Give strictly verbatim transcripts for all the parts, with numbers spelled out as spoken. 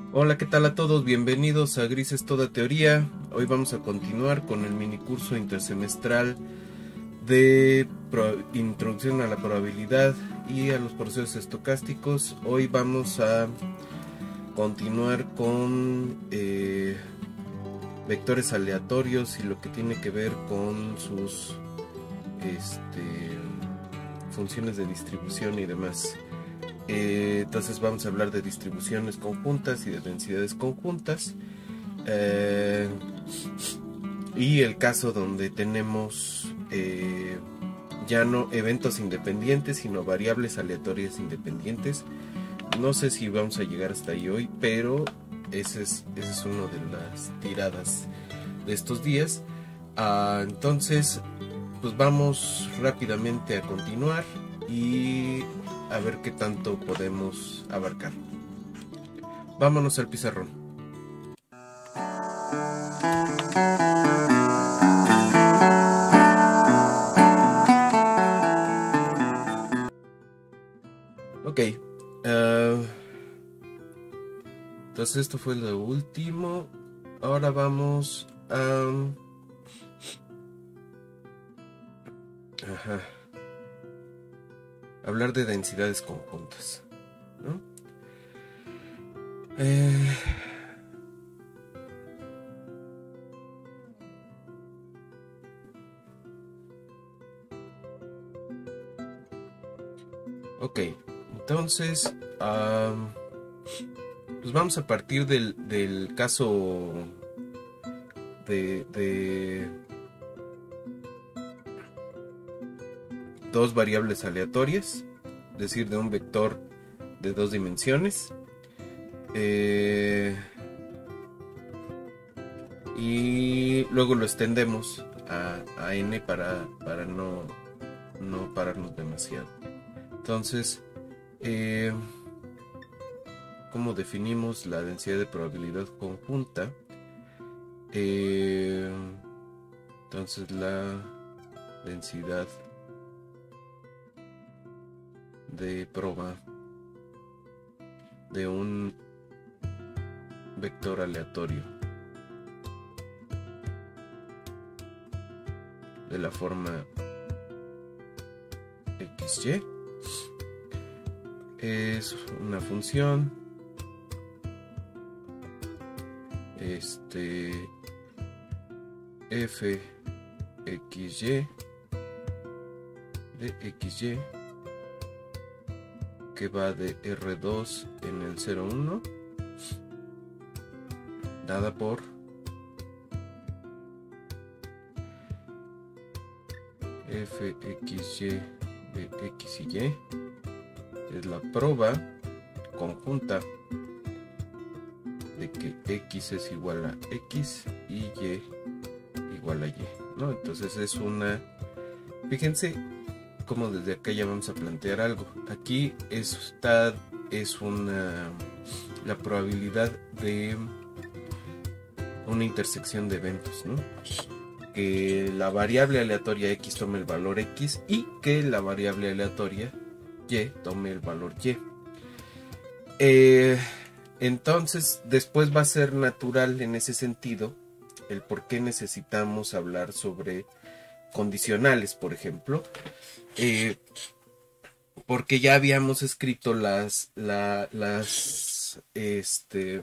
Hola, ¿qué tal a todos? Bienvenidos a Grises Toda Teoría. Hoy vamos a continuar con el minicurso intersemestral de pro- Introducción a la Probabilidad y a los procesos estocásticos. Hoy vamos a continuar con eh, vectores aleatorios y lo que tiene que ver con sus este, funciones de distribución y demás. Eh, entonces vamos a hablar de distribuciones conjuntas y de densidades conjuntas. Eh, y el caso donde tenemos eh, ya no eventos independientes, sino variables aleatorias independientes. No sé si vamos a llegar hasta ahí hoy, pero ese es, ese es uno de las tiradas de estos días. Ah, entonces, pues vamos rápidamente a continuar y a ver qué tanto podemos abarcar. Vámonos al pizarrón. Ok. Uh, entonces esto fue lo último. Ahora vamos a... Ajá. Hablar de densidades conjuntas, ¿no? Eh... Ok, entonces, um, pues vamos a partir del, del caso de, de dos variables aleatorias, es decir, de un vector de dos dimensiones. Eh, y luego lo extendemos a, a n para, para no, no pararnos demasiado. Entonces, eh, ¿cómo definimos la densidad de probabilidad conjunta? Eh, entonces la densidad de proba de un vector aleatorio de la forma xy es una función este f xy de xy que va de R dos en el cero uno dada por fxy de x y y es la proba conjunta de que x es igual a x y y igual a y, ¿no? Entonces es una, fíjense como desde acá ya vamos a plantear algo. Aquí está es una la probabilidad de una intersección de eventos, ¿no? Que la variable aleatoria x tome el valor x y que la variable aleatoria y tome el valor y. Eh, entonces, después va a ser natural en ese sentido el por qué necesitamos hablar sobre condicionales, por ejemplo. Eh, porque ya habíamos escrito las, la, las este,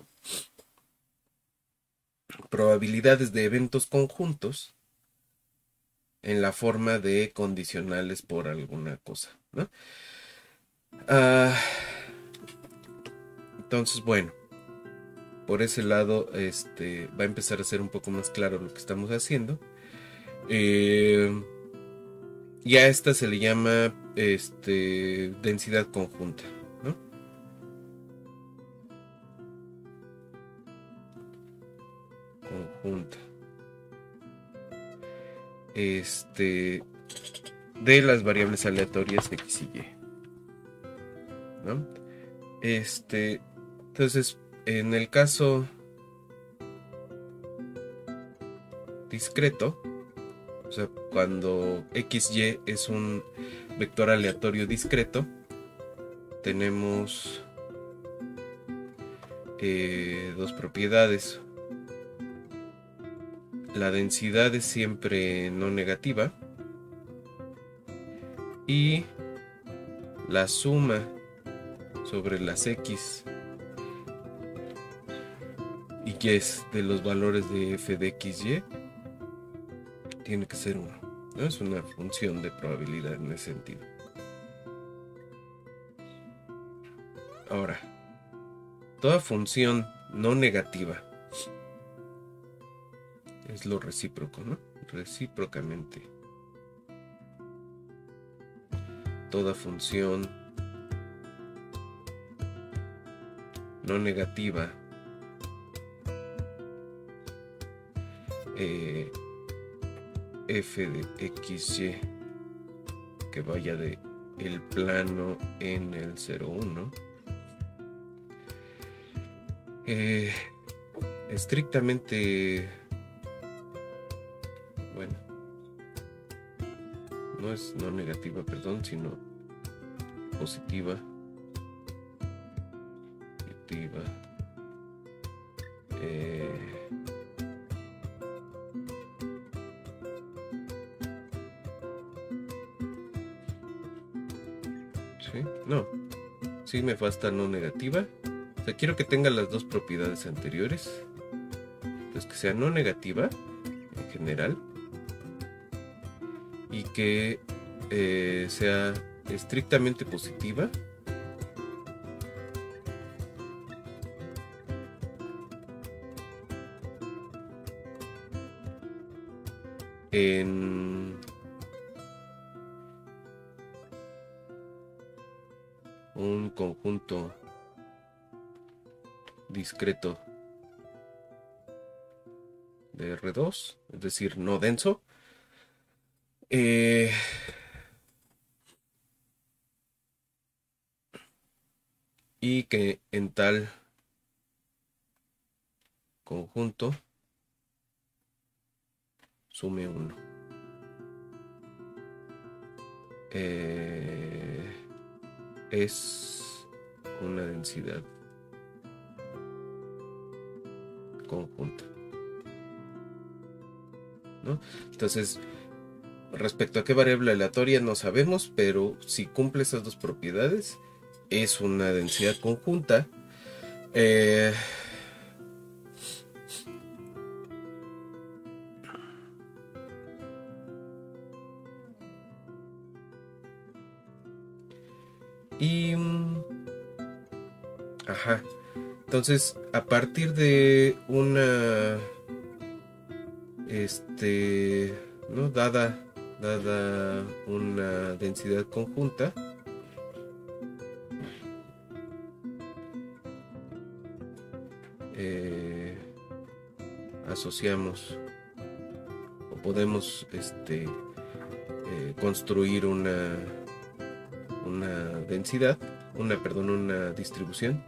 probabilidades de eventos conjuntos en la forma de condicionales por alguna cosa, ¿no? Uh, entonces, bueno, por ese lado este, va a empezar a ser un poco más claro lo que estamos haciendo. Eh, y a esta se le llama este, densidad conjunta, ¿no? Conjunta. Este, de las variables aleatorias x y y, ¿no? Este, entonces, en el caso discreto, o sea, cuando xy es un vector aleatorio discreto, tenemos eh, dos propiedades. La densidad es siempre no negativa y la suma sobre las X y Y de los valores de f de X, Y tiene que ser uno, ¿no? Es una función de probabilidad en ese sentido. Ahora, toda función no negativa es lo recíproco, ¿no? Recíprocamente. Toda función no negativa eh, f de xy que vaya de el plano en el cero uno eh, estrictamente, bueno, no es no negativa, perdón, sino positiva, positiva, eh, ¿sí? No, sí me falta no negativa. O sea, quiero que tenga las dos propiedades anteriores. Entonces, que sea no negativa en general y que eh, sea estrictamente positiva en un conjunto discreto de R dos, es decir, no denso. Eh, y que en tal conjunto sume uno. Eh, es una densidad conjunta, ¿no? Entonces, respecto a qué variable aleatoria no sabemos, pero si cumple esas dos propiedades, es una densidad conjunta. Eh, y... Ajá. Entonces, a partir de una... Este... ¿no? Dada... Dada una densidad conjunta, eh, asociamos o podemos este, eh, construir una, una densidad, una, perdón, una distribución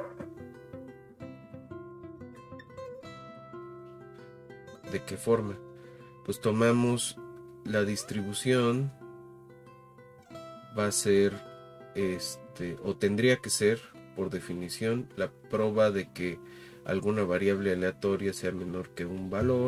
¿de qué forma? Pues tomamos la distribución, va a ser este, o tendría que ser por definición la prueba de que alguna variable aleatoria sea menor que un valor,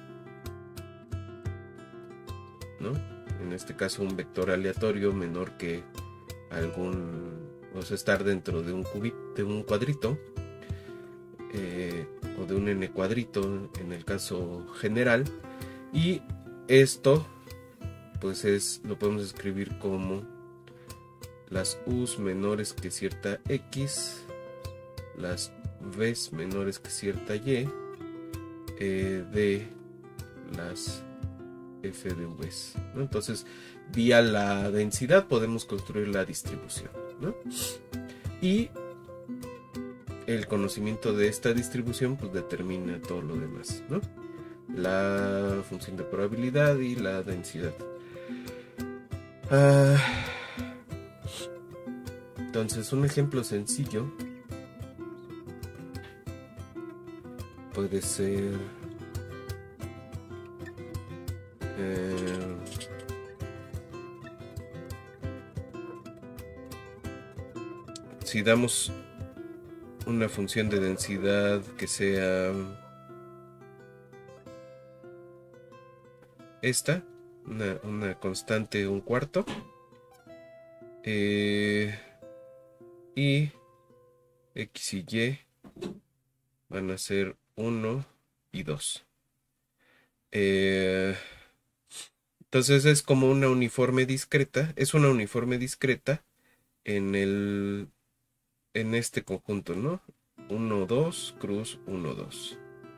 ¿no? En este caso un vector aleatorio menor que algún, o sea, estar dentro de un cubito, de un cuadrito, eh, o de un n cuadrito en el caso general, y esto pues es, lo podemos escribir como las u's menores que cierta x, las v's menores que cierta y, eh, de las f de v's, ¿no? Entonces, vía la densidad podemos construir la distribución, ¿no? Y el conocimiento de esta distribución pues determina todo lo demás, ¿no? La función de probabilidad y la densidad. Ah, entonces, un ejemplo sencillo puede ser eh, si damos una función de densidad que sea esta, una, una constante un cuarto, eh, y x y y van a ser uno y dos. Eh, entonces es como una uniforme discreta, es una uniforme discreta en el en este conjunto, ¿no? uno, dos, cruz, uno, dos.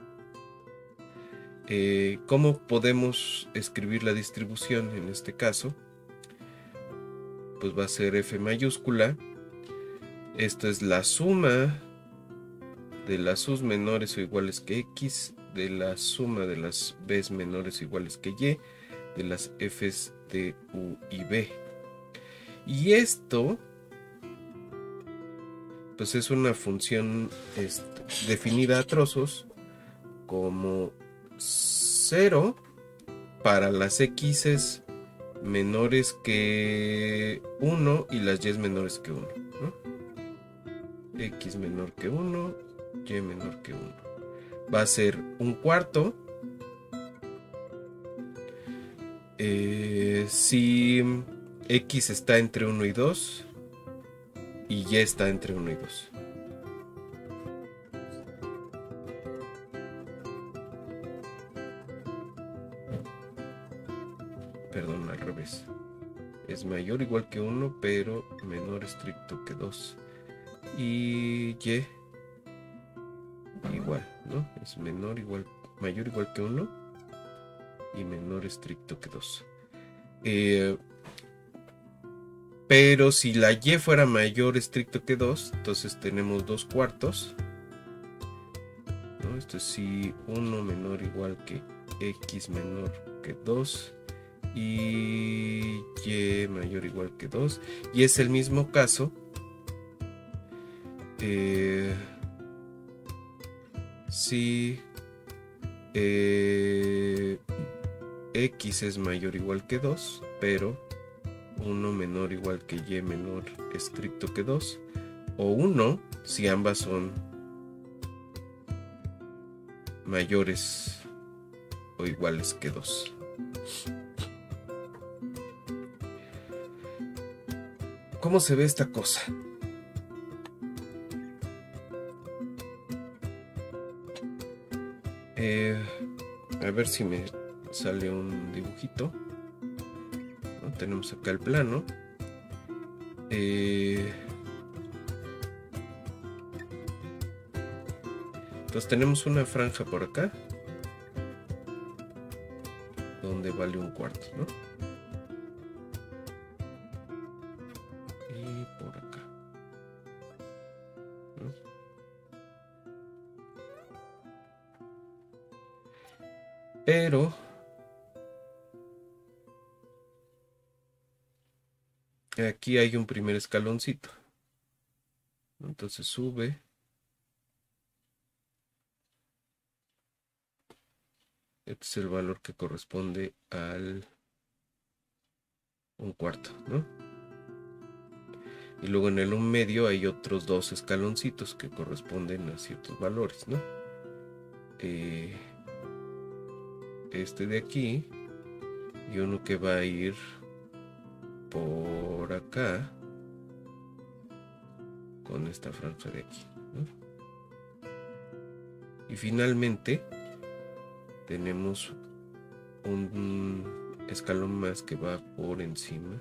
Eh, ¿Cómo podemos escribir la distribución en este caso? Pues va a ser F mayúscula. Esto es la suma de las U's menores o iguales que X, de la suma de las B's menores o iguales que Y, de las F's de U y B. Y esto, pues es una función este, definida a trozos como cero para las X's menores que uno y las Y menores que uno, ¿no? X menor que uno, Y menor que uno. Va a ser un cuarto eh, si X está entre uno y dos y Y está entre uno y dos. Perdón, al revés. Es mayor o igual que uno, pero menor estricto que dos. Y Y igual, ¿no? Es menor igual, mayor igual que uno y menor estricto que dos. Eh, pero si la Y fuera mayor estricto que dos, entonces tenemos dos cuartos, ¿no? Esto es si uno menor igual que X menor que dos y Y mayor igual que dos. Y es el mismo caso eh, si eh, X es mayor o igual que dos, pero uno menor o igual que Y menor estricto que dos, o uno si ambas son mayores o iguales que dos. ¿Cómo se ve esta cosa? Eh, a ver si me sale un dibujito, ¿no? Tenemos acá el plano. Eh, entonces tenemos una franja por acá donde vale un cuarto, ¿no? Y por acá, ¿no? Pero aquí hay un primer escaloncito, entonces sube. Este es el valor que corresponde al un cuarto, ¿no? Y luego en el un medio hay otros dos escaloncitos que corresponden a ciertos valores, ¿no? Eh, este de aquí y uno que va a ir por acá con esta franja de aquí, ¿no? Y finalmente tenemos un escalón más que va por encima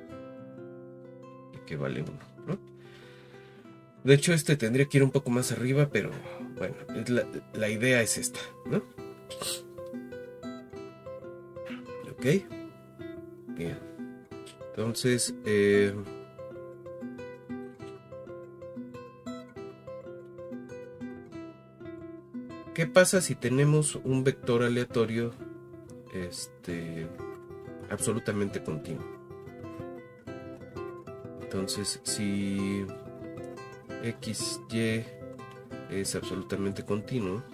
y que vale uno, ¿no? De hecho, este tendría que ir un poco más arriba, pero bueno, es la, la idea es esta, ¿no? Ok. Bien. Entonces, eh, ¿qué pasa si tenemos un vector aleatorio este, absolutamente continuo? Entonces, si X, Y es absolutamente continuo,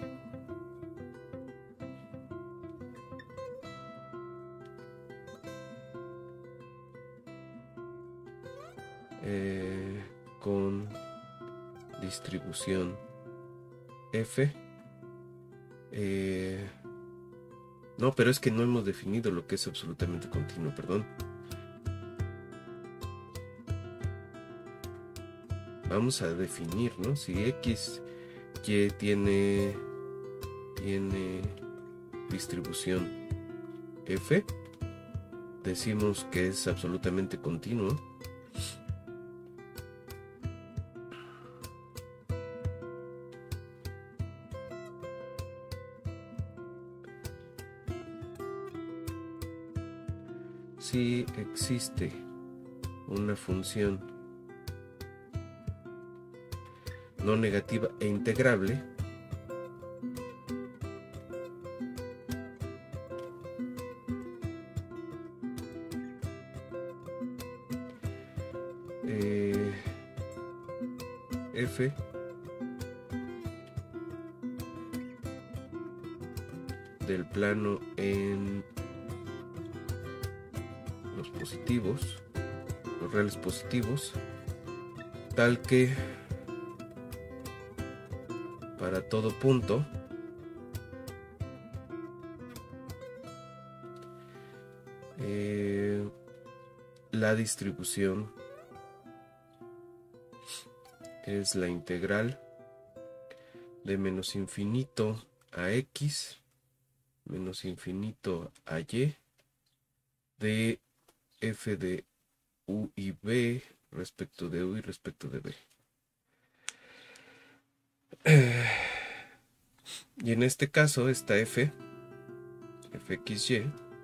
eh, con distribución f. Eh, no, pero es que no hemos definido lo que es absolutamente continuo, perdón. Vamos a definir, ¿no? Si x, y tiene, tiene distribución f, decimos que es absolutamente continuo. Si existe una función no negativa e integrable, eh, f del plano en los positivos, los reales positivos, tal que para todo punto eh, la distribución es la integral de menos infinito a x menos infinito a y de f de u y b respecto de u y respecto de b. Y en este caso esta f, fxy,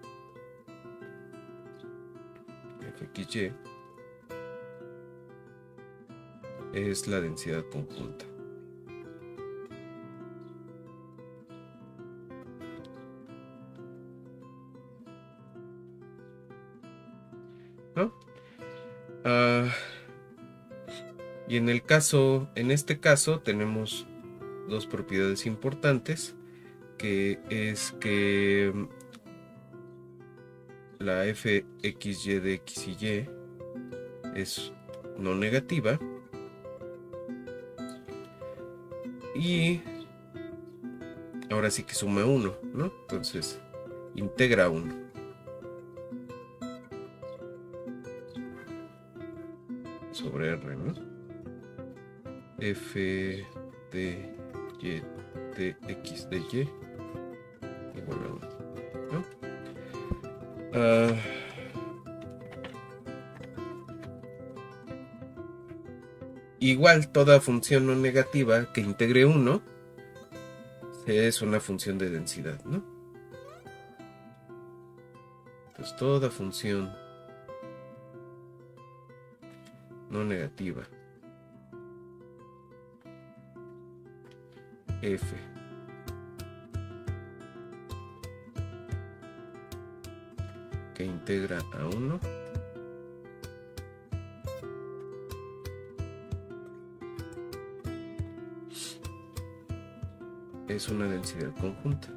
fxy es la densidad conjunta. ¿No? Uh, y en el caso, en este caso tenemos dos propiedades importantes, que es que la fxy de x y y es no negativa y ahora sí que suma uno, ¿no? Entonces integra uno. Sobre R, ¿no? F de y de x de y igual a uno, ¿no? Uh, igual toda función no negativa que integre uno es una función de densidad, ¿no? Entonces toda función no negativa f que integra a uno es una densidad conjunta.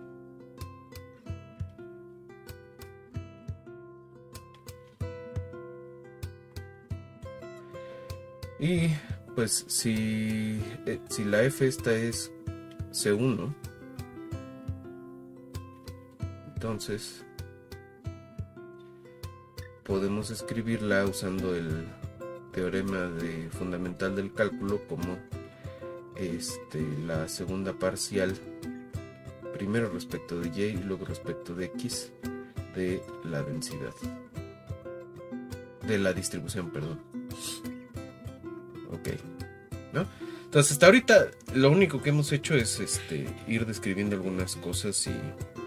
Y pues si, eh, si la f esta es C uno, entonces podemos escribirla usando el teorema de fundamental del cálculo como este, la segunda parcial, primero respecto de y y luego respecto de x de la densidad, de la distribución, perdón. Ok, ¿no? Entonces hasta ahorita lo único que hemos hecho es este, ir describiendo algunas cosas y,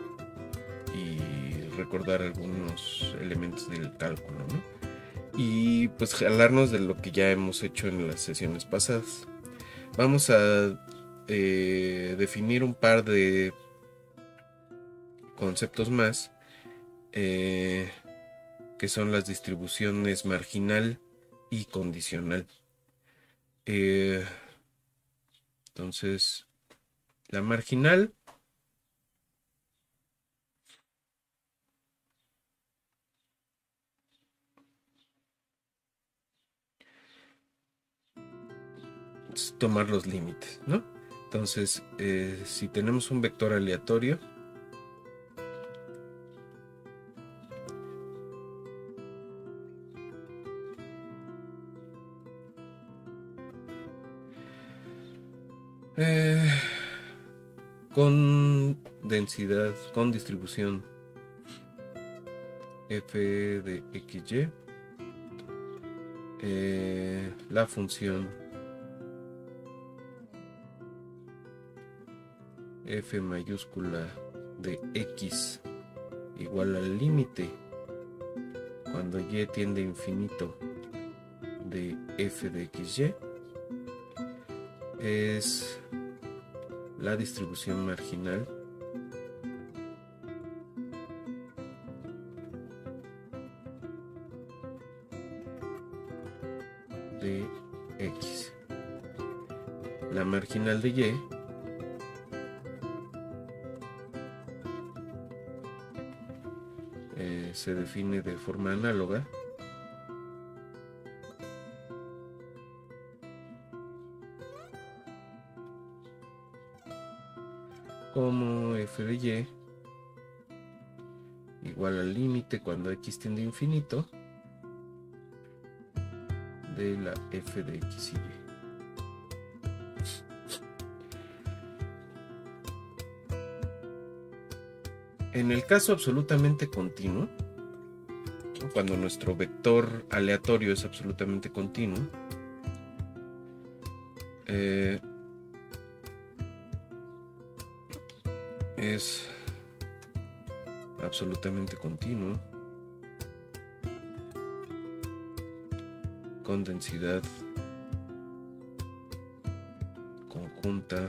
y recordar algunos elementos del cálculo, ¿no? Y pues jalarnos de lo que ya hemos hecho en las sesiones pasadas. Vamos a eh, definir un par de conceptos más, eh, que son las distribuciones marginal y condicional. Eh, entonces, la marginal tomar los límites, ¿no? Entonces, eh, si tenemos un vector aleatorio, eh, con densidad, con distribución f de xy, eh, la función f mayúscula de x igual al límite cuando y tiende a infinito de f de xy es la distribución marginal de x. La marginal de y eh, se define de forma análoga como f de y igual al límite cuando x tiende a infinito de la f de x y y. En el caso absolutamente continuo, cuando nuestro vector aleatorio es absolutamente continuo, eh, es absolutamente continuo con densidad conjunta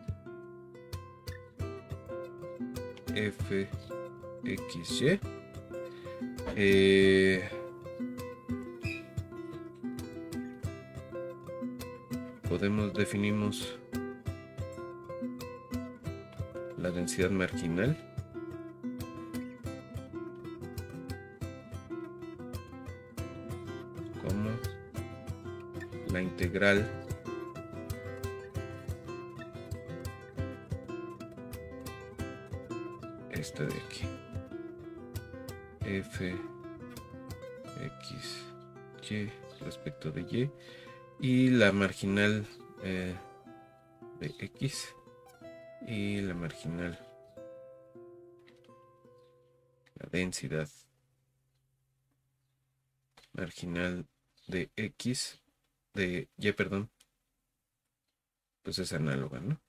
f x y. Eh, podemos definimos la densidad marginal como la integral esta de aquí, f x y respecto de y, y la marginal eh, de x y la marginal, la densidad marginal de x, de y, perdón, pues es análoga, ¿no?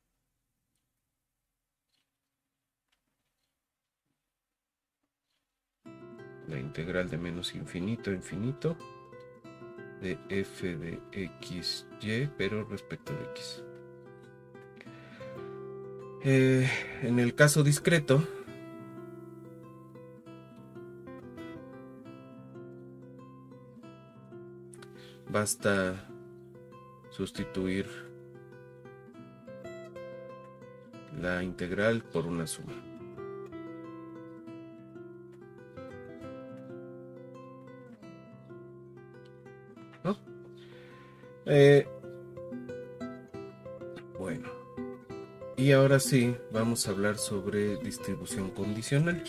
La integral de menos infinito a infinito de f de x y, pero respecto de x. Eh, en el caso discreto, basta sustituir la integral por una suma. ¿No? Eh, bueno, y ahora sí vamos a hablar sobre distribución condicional.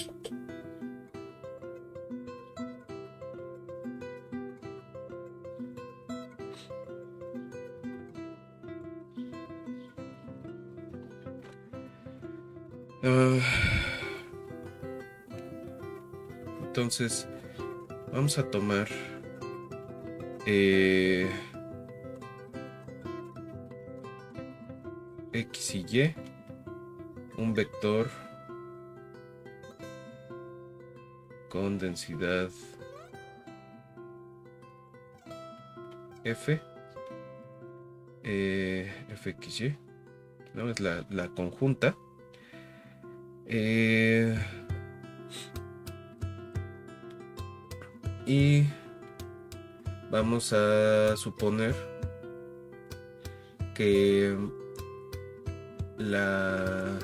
Uh, entonces vamos a tomar eh, x y y, un vector con densidad f, eh, fxy, ¿no? Es la, la conjunta. Eh, y vamos a suponer que la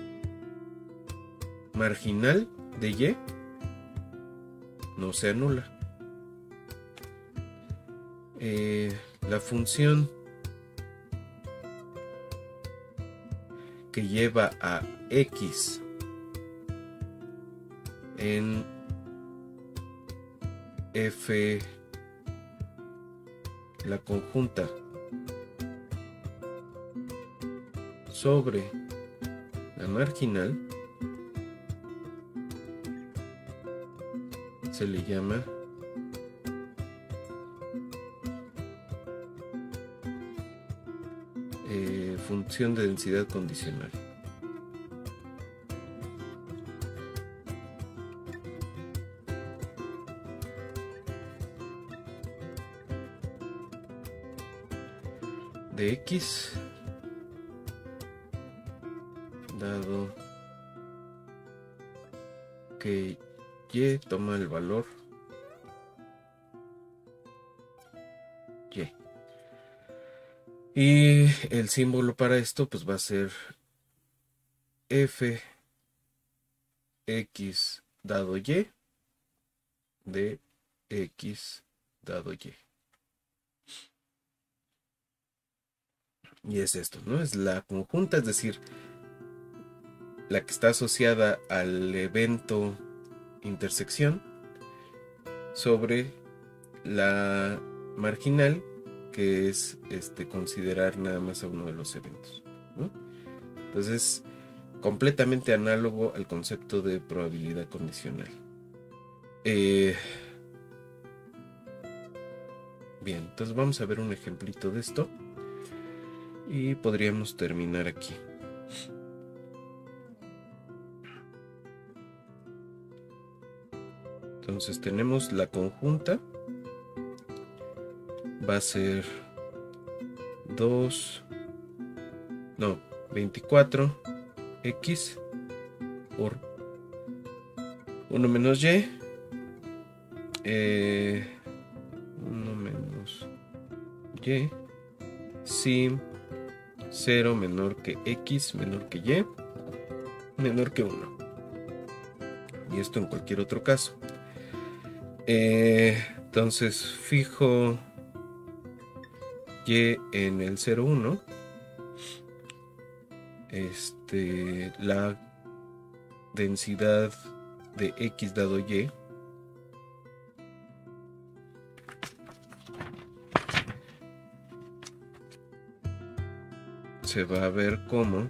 marginal de y no sea nula. Eh, la función que lleva a X en F, la conjunta sobre la marginal, se le llama eh, función de densidad condicional. De X dado que Y toma el valor Y. Y el símbolo para esto pues va a ser F X dado Y de X dado Y. Y es esto, ¿no? Es la conjunta, es decir, la que está asociada al evento intersección sobre la marginal, que es este, considerar nada más a uno de los eventos, ¿no? Entonces, completamente análogo al concepto de probabilidad condicional. Eh, bien, entonces vamos a ver un ejemplito de esto y podríamos terminar aquí. Entonces tenemos la conjunta, va a ser dos, no, veinticuatro X por uno menos Y, eh, uno menos Y, si cero menor que X menor que Y menor que uno. Y esto en cualquier otro caso. Eh, entonces fijo Y en el cero uno. Este, la densidad de X dado Y se va a ver como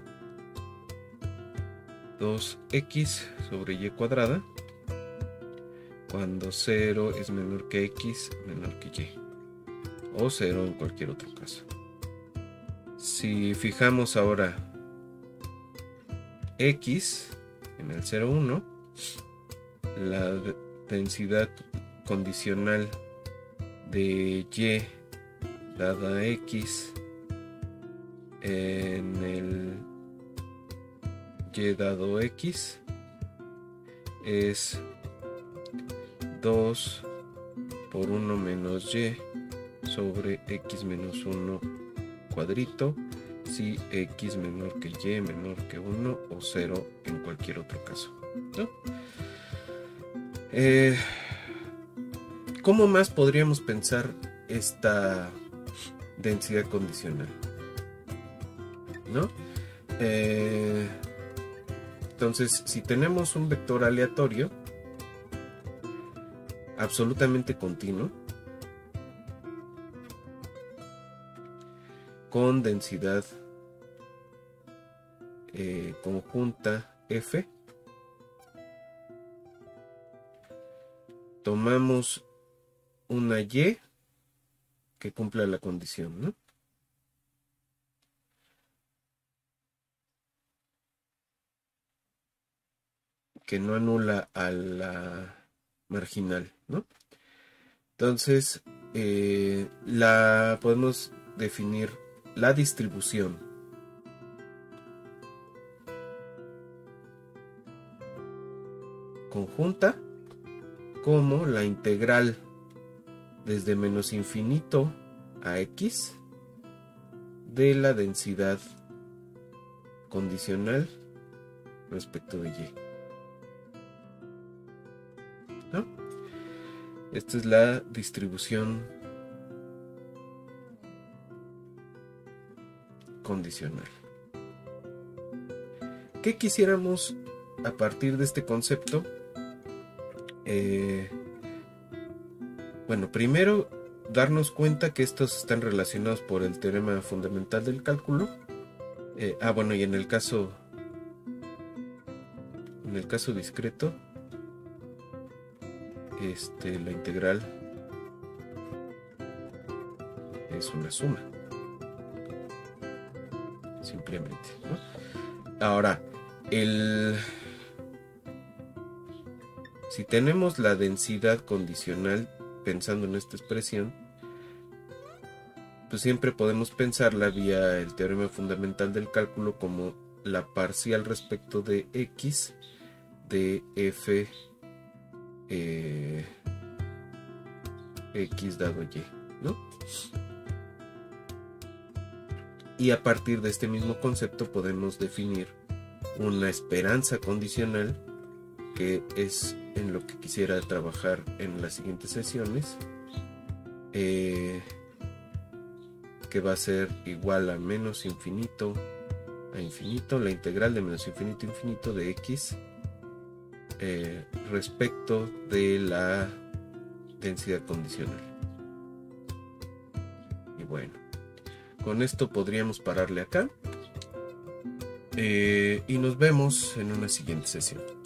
dos X sobre Y cuadrada cuando cero es menor que X menor que Y, o cero en cualquier otro caso. Si fijamos ahora X en el cero uno, la densidad condicional de Y dada X en el Y dado X es dos por uno menos Y sobre X menos uno cuadrito, si X menor que Y menor que uno o cero en cualquier otro caso, ¿no? Eh, ¿Cómo más podríamos pensar esta densidad condicional? ¿No? Eh, entonces, si tenemos un vector aleatorio absolutamente continuo con densidad eh, conjunta F, tomamos una Y que cumpla la condición, ¿no? Que no anula a la marginal, ¿no? Entonces, eh, la podemos definir la distribución conjunta como la integral desde menos infinito a X de la densidad condicional respecto de Y, ¿no? Esta es la distribución condicional. ¿qué quisiéramos a partir de este concepto? Eh, bueno, primero darnos cuenta que estos están relacionados por el teorema fundamental del cálculo. Eh, ah, bueno, y en el caso, en el caso discreto, este, la integral es una suma, simplemente, ¿no? Ahora, el, si tenemos la densidad condicional, pensando en esta expresión, pues siempre podemos pensarla vía el teorema fundamental del cálculo como la parcial respecto de x de f eh, x dado y, ¿no? Y a partir de este mismo concepto podemos definir una esperanza condicional, que es en lo que quisiera trabajar en las siguientes sesiones, eh, que va a ser igual a menos infinito a infinito, la integral de menos infinito a infinito de x eh, respecto de la densidad condicional. Y bueno, con esto podríamos pararle acá, eh, y nos vemos en una siguiente sesión.